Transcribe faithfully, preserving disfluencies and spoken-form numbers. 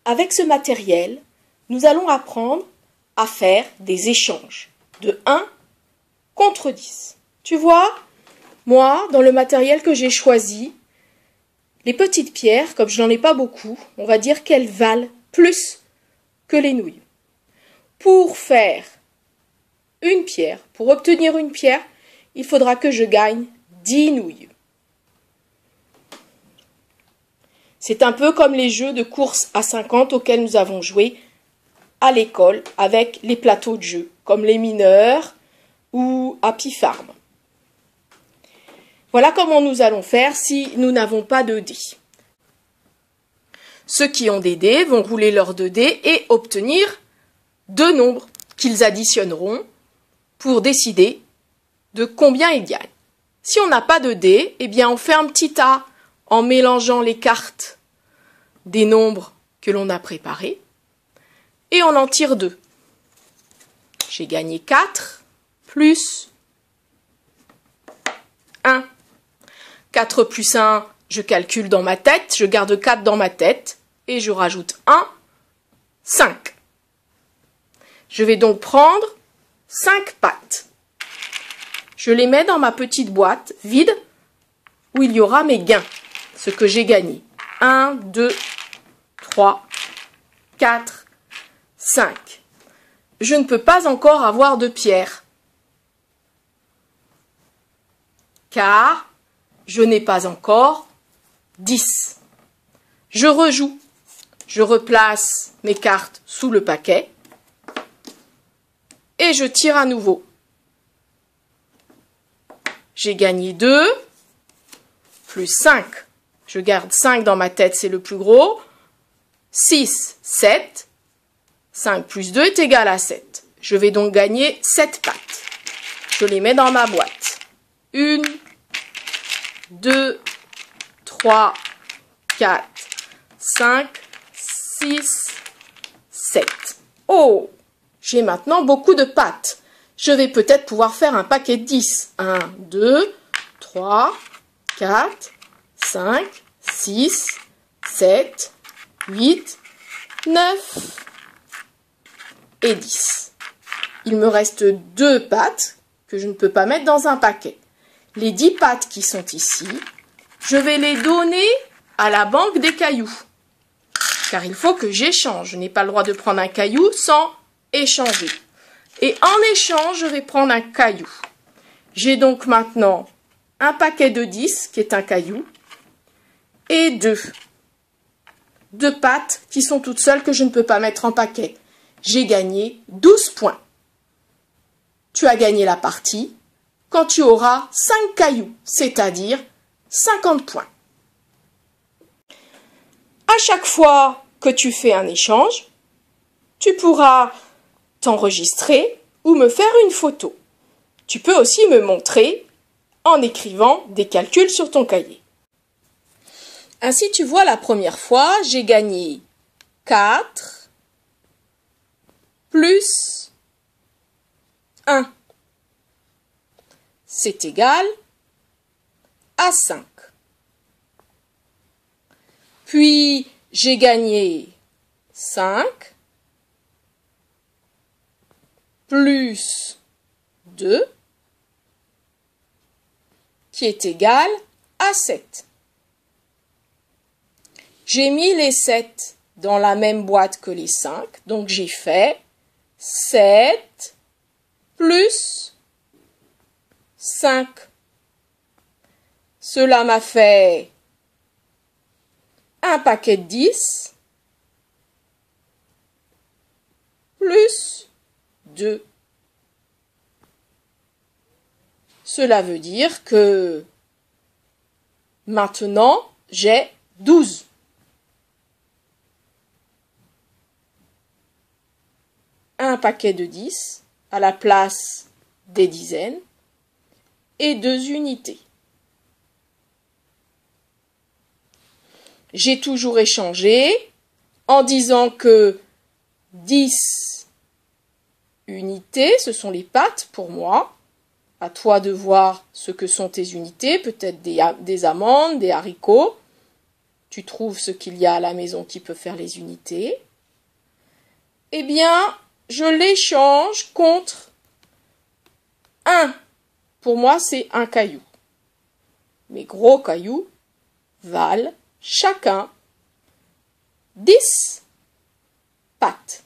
Avec ce matériel, nous allons apprendre à faire des échanges de un contre dix. Tu vois, moi, dans le matériel que j'ai choisi, les petites pierres, comme je n'en ai pas beaucoup, on va dire qu'elles valent plus que les nouilles. Pour faire une pierre, pour obtenir une pierre, il faudra que je gagne dix nouilles. C'est un peu comme les jeux de course à cinquante auxquels nous avons joué à l'école avec les plateaux de jeux, comme les mineurs ou Happy Farm. Voilà comment nous allons faire si nous n'avons pas de dés. Ceux qui ont des dés vont rouler leurs deux dés et obtenir deux nombres qu'ils additionneront pour décider de combien ils gagnent. Si on n'a pas de dés, eh bien on fait un petit tas en mélangeant les cartes des nombres que l'on a préparés et on en tire deux. J'ai gagné quatre plus un. quatre plus un, je calcule dans ma tête, je garde quatre dans ma tête et je rajoute un, cinq. Je vais donc prendre cinq pattes. Je les mets dans ma petite boîte vide où il y aura mes gains, ce que j'ai gagné. un, deux, trois, quatre, cinq. Je ne peux pas encore avoir de pierre, car je n'ai pas encore dix. Je rejoue. Je replace mes cartes sous le paquet et je tire à nouveau. J'ai gagné deux plus cinq. Je garde cinq dans ma tête, c'est le plus gros. six, sept. cinq plus deux est égal à sept. Je vais donc gagner sept pattes. Je les mets dans ma boîte. une, deux, trois, quatre, cinq, six, sept. Oh! J'ai maintenant beaucoup de pattes. Je vais peut-être pouvoir faire un paquet de dix. un, deux, trois, quatre, cinq, six, sept, huit, neuf et dix. Il me reste deux pattes que je ne peux pas mettre dans un paquet. Les dix pattes qui sont ici, je vais les donner à la banque des cailloux. Car il faut que j'échange. Je n'ai pas le droit de prendre un caillou sans échanger. Et en échange, je vais prendre un caillou. J'ai donc maintenant un paquet de dix, qui est un caillou, et deux. Deux pattes qui sont toutes seules que je ne peux pas mettre en paquet. J'ai gagné douze points. Tu as gagné la partie quand tu auras cinq cailloux, c'est-à-dire cinquante points. À chaque fois que tu fais un échange, tu pourras t'enregistrer ou me faire une photo. Tu peux aussi me montrer en écrivant des calculs sur ton cahier. Ainsi, tu vois, la première fois, j'ai gagné quatre plus un. C'est égal à cinq. Puis, j'ai gagné cinq plus deux, qui est égal à sept. J'ai mis les sept dans la même boîte que les cinq, donc j'ai fait sept plus cinq. Cela m'a fait un paquet de dix plus deux. Cela veut dire que maintenant j'ai douze. Un paquet de dix à la place des dizaines et deux unités. J'ai toujours échangé en disant que dix unités, ce sont les pattes pour moi. À toi de voir ce que sont tes unités, peut-être des, des amandes, des haricots. tu trouves ce qu'il y a à la maison qui peut faire les unités, eh bien, je l'échange contre un. Pour moi, c'est un caillou. Mes gros cailloux valent chacun dix pattes.